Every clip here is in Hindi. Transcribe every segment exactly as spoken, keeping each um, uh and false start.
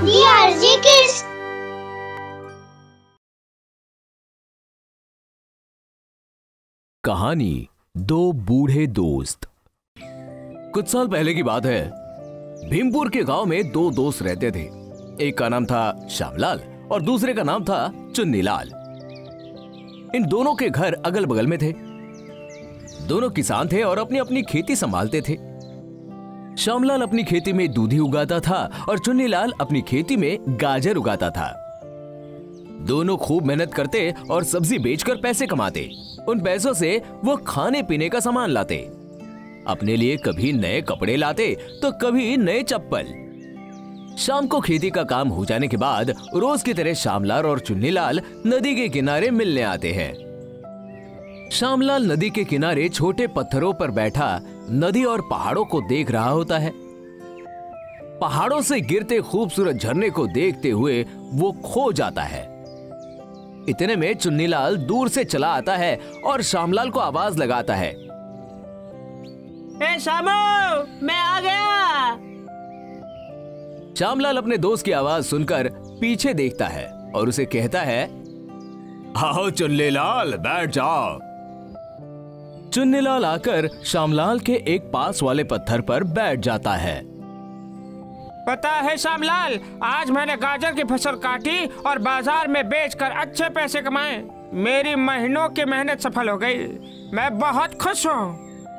D R J kids. कहानी दो बूढ़े दोस्त। कुछ साल पहले की बात है। भीमपुर के गांव में दो दोस्त रहते थे। एक का नाम था श्यामलाल और दूसरे का नाम था चुन्नीलाल। इन दोनों के घर अगल बगल में थे। दोनों किसान थे और अपनी अपनी खेती संभालते थे। श्यामलाल अपनी खेती में दूधी उगाता था और चुन्नीलाल अपनी खेती में गाजर उगाता था। दोनों खूब मेहनत करते और सब्जी बेचकर पैसे कमाते। उन पैसों से वो खाने पीने का सामान लाते। अपने लिए कभी नए कपड़े लाते तो कभी नए चप्पल। शाम को खेती का काम हो जाने के बाद रोज की तरह श्यामलाल और चुन्नीलाल नदी के किनारे मिलने आते हैं। श्यामलाल नदी के किनारे छोटे पत्थरों पर बैठा नदी और पहाड़ों को देख रहा होता है। पहाड़ों से गिरते खूबसूरत झरने को देखते हुए वो खो जाता है। इतने में चुन्नीलाल दूर से चला आता है और श्यामलाल को आवाज लगाता है, ए श्यामू, मैं आ गया। श्यामलाल अपने दोस्त की आवाज सुनकर पीछे देखता है और उसे कहता है, आओ चुन्नीलाल, बैठ जाओ। चुन्नीलाल आकर श्यामलाल के एक पास वाले पत्थर पर बैठ जाता है। पता है श्यामलाल, आज मैंने गाजर की फसल काटी और बाजार में बेचकर अच्छे पैसे कमाए। मेरी महीनों की मेहनत सफल हो गई। मैं बहुत खुश हूँ।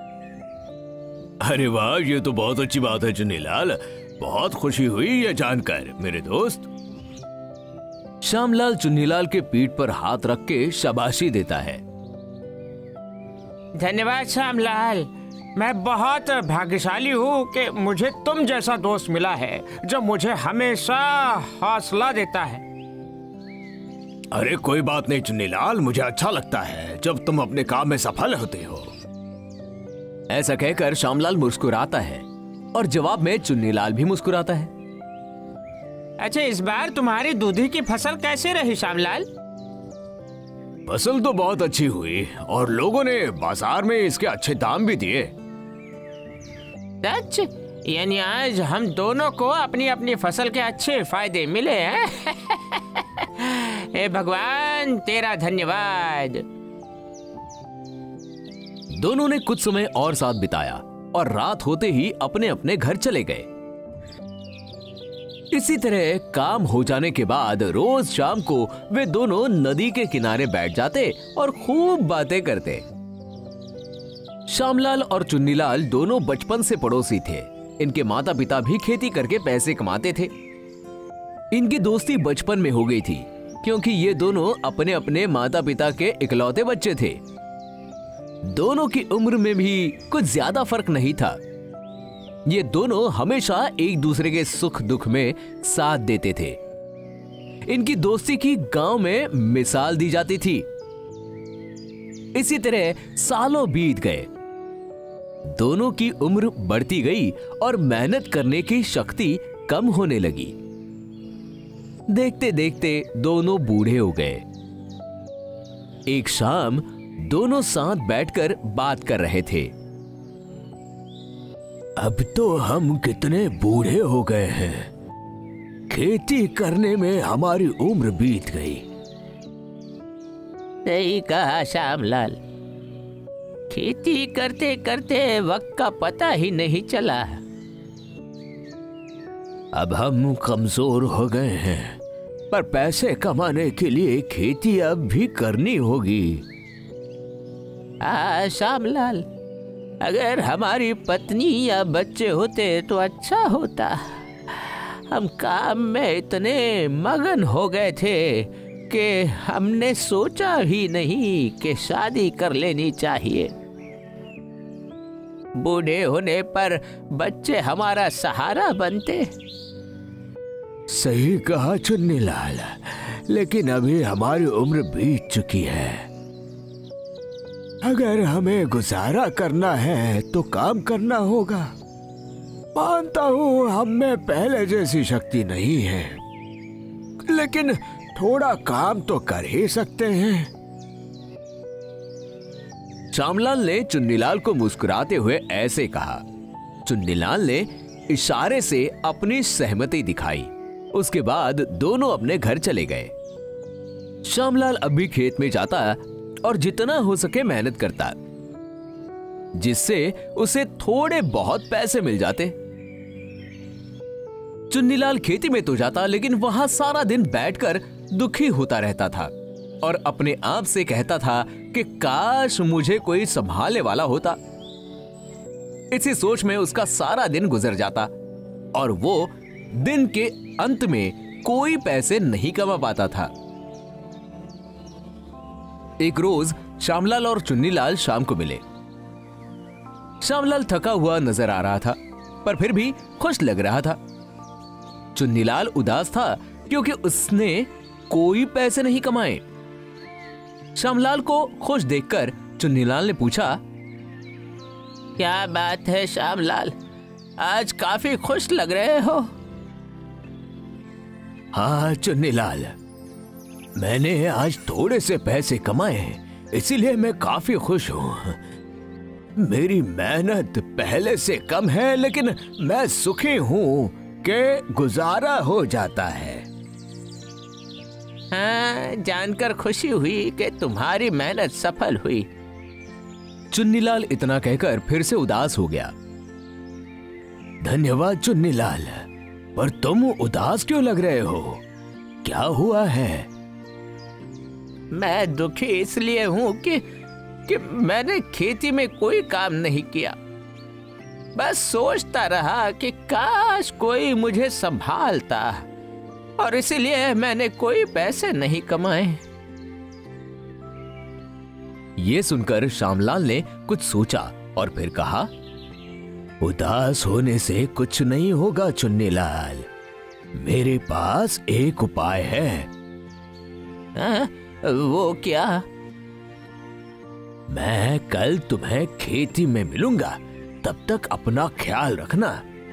अरे वाह, ये तो बहुत अच्छी बात है चुन्नीलाल। बहुत खुशी हुई ये जानकर मेरे दोस्त। श्यामलाल चुन्नीलाल के पीठ पर हाथ रख के शाबाशी देता है। धन्यवाद श्यामलाल, मैं बहुत भाग्यशाली हूँ कि मुझे तुम जैसा दोस्त मिला है जो मुझे हमेशा हौसला देता है। अरे कोई बात नहीं चुन्नीलाल, मुझे अच्छा लगता है जब तुम अपने काम में सफल होते हो। ऐसा कहकर श्यामलाल मुस्कुराता है और जवाब में चुन्नीलाल भी मुस्कुराता है। अच्छा, इस बार तुम्हारी दूधी की फसल कैसे रही श्यामलाल? फसल तो बहुत अच्छी हुई और लोगों ने बाजार में इसके अच्छे दाम भी दिए। सच? यानी आज हम दोनों को अपनी अपनी फसल के अच्छे फायदे मिले हैं। हे भगवान, तेरा धन्यवाद। दोनों ने कुछ समय और साथ बिताया और रात होते ही अपने अपने घर चले गए। इसी तरह काम हो जाने के बाद रोज शाम को वे दोनों नदी के किनारे बैठ जाते और खूब बातें करते। श्यामलाल और चुन्नीलाल दोनों बचपन से पड़ोसी थे। इनके माता पिता भी खेती करके पैसे कमाते थे। इनकी दोस्ती बचपन में हो गई थी क्योंकि ये दोनों अपने अपने माता पिता के इकलौते बच्चे थे। दोनों की उम्र में भी कुछ ज्यादा फर्क नहीं था। ये दोनों हमेशा एक दूसरे के सुख दुख में साथ देते थे। इनकी दोस्ती की गांव में मिसाल दी जाती थी। इसी तरह सालों बीत गए। दोनों की उम्र बढ़ती गई और मेहनत करने की शक्ति कम होने लगी। देखते देखते दोनों बूढ़े हो गए। एक शाम दोनों साथ बैठकर बात कर रहे थे। अब तो हम कितने बूढ़े हो गए हैं। खेती करने में हमारी उम्र बीत गई। सही कहा श्यामलाल, खेती करते करते वक्त का पता ही नहीं चला। अब हम कमजोर हो गए हैं, पर पैसे कमाने के लिए खेती अब भी करनी होगी। हाँ श्यामलाल, अगर हमारी पत्नी या बच्चे होते तो अच्छा होता। हम काम में इतने मगन हो गए थे कि हमने सोचा ही नहीं कि शादी कर लेनी चाहिए। बूढ़े होने पर बच्चे हमारा सहारा बनते। सही कहा चुन्नीलाल, लेकिन अभी हमारी उम्र बीत चुकी है। अगर हमें गुजारा करना है तो काम करना होगा। मानता हूँ हम में पहले जैसी शक्ति नहीं है, लेकिन थोड़ा काम तो कर ही सकते हैं। श्यामलाल ने चुन्नीलाल को मुस्कुराते हुए ऐसे कहा। चुन्नीलाल ने इशारे से अपनी सहमति दिखाई उसके बाद दोनों अपने घर चले गए। श्यामलाल अब भी खेत में जाता और जितना हो सके मेहनत करता, जिससे उसे थोड़े बहुत पैसे मिल जाते। चुन्नीलाल खेती में तो जाता, लेकिन वहां सारा दिन बैठकर दुखी होता रहता था और अपने आप से कहता था कि काश मुझे कोई संभालने वाला होता। इसी सोच में उसका सारा दिन गुजर जाता और वो दिन के अंत में कोई पैसे नहीं कमा पाता था। एक रोज श्यामलाल और चुन्नीलाल शाम को मिले। श्यामलाल थका हुआ नजर आ रहा था, पर फिर भी खुश लग रहा था। चुन्नीलाल उदास था क्योंकि उसने कोई पैसे नहीं कमाए। श्यामलाल को खुश देखकर चुन्नीलाल ने पूछा, क्या बात है श्यामलाल, आज काफी खुश लग रहे हो? हाँ चुन्नीलाल, मैंने आज थोड़े से पैसे कमाए, इसीलिए मैं काफी खुश हूँ। मेरी मेहनत पहले से कम है, लेकिन मैं सुखी हूँ कि गुजारा हो जाता है। हाँ, जानकर खुशी हुई कि तुम्हारी मेहनत सफल हुई। चुन्नीलाल इतना कहकर फिर से उदास हो गया। धन्यवाद चुन्नीलाल, पर तुम उदास क्यों लग रहे हो? क्या हुआ है? मैं दुखी इसलिए हूं कि कि मैंने खेती में कोई काम नहीं किया। बस सोचता रहा कि काश कोई मुझे संभालता, और इसीलिए मैंने कोई पैसे नहीं कमाए। ये सुनकर श्यामलाल ने कुछ सोचा और फिर कहा, उदास होने से कुछ नहीं होगा चुन्नीलाल, मेरे पास एक उपाय है। आ, वो क्या? मैं कल तुम्हें खेती में मिलूंगा, तब तक अपना ख्याल रखना।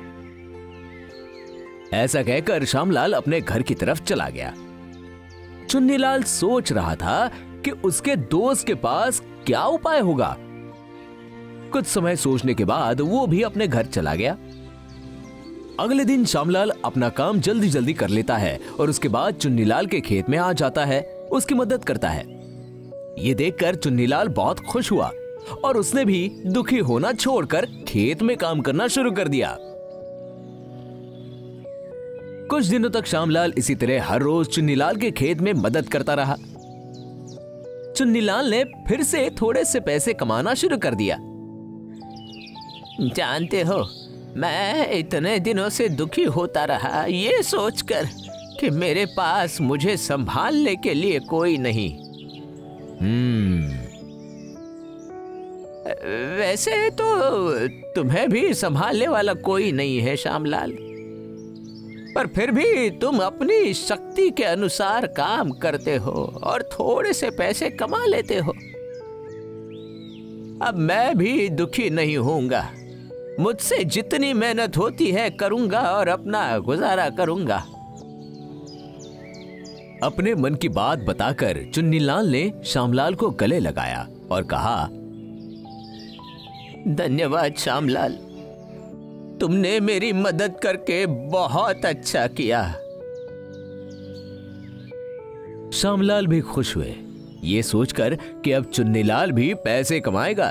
ऐसा कहकर श्यामलाल अपने घर की तरफ चला गया। चुन्नीलाल सोच रहा था कि उसके दोस्त के पास क्या उपाय होगा। कुछ समय सोचने के बाद वो भी अपने घर चला गया। अगले दिन श्यामलाल अपना काम जल्दी जल्दी कर लेता है और उसके बाद चुन्नीलाल के खेत में आ जाता है, उसकी मदद करता है। ये देखकर चुन्नीलाल बहुत खुश हुआ और उसने भी दुखी होना छोड़कर खेत में काम करना शुरू कर दिया। कुछ दिनों तक श्यामलाल इसी तरह हर रोज चुन्नीलाल के खेत में मदद करता रहा। चुन्नीलाल ने फिर से थोड़े से पैसे कमाना शुरू कर दिया। जानते हो, मैं इतने दिनों से दुखी होता रहा ये सोचकर कि मेरे पास मुझे संभालने के लिए कोई नहीं। हम्म वैसे तो तुम्हें भी संभालने वाला कोई नहीं है श्यामलाल, पर फिर भी तुम अपनी शक्ति के अनुसार काम करते हो और थोड़े से पैसे कमा लेते हो। अब मैं भी दुखी नहीं होऊंगा। मुझसे जितनी मेहनत होती है करूंगा और अपना गुजारा करूंगा। अपने मन की बात बताकर चुन्नीलाल ने श्यामलाल को गले लगाया और कहा, धन्यवाद श्यामलाल, तुमने मेरी मदद करके बहुत अच्छा किया। श्यामलाल भी खुश हुए ये सोचकर कि अब चुन्नीलाल भी पैसे कमाएगा।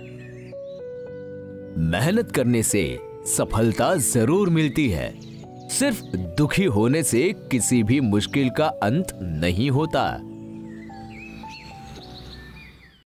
मेहनत करने से सफलता जरूर मिलती है, सिर्फ दुखी होने से किसी भी मुश्किल का अंत नहीं होता।